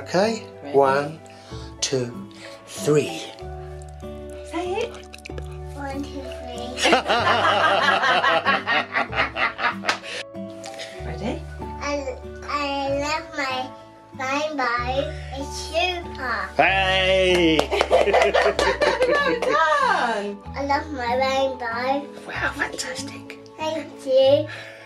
Okay. Ready? 1, 2, 3. Say it. 1, 2, 3. Ready? I love my rainbow. It's super. Hey! Well done. I love my rainbow. Wow, fantastic. Thank you.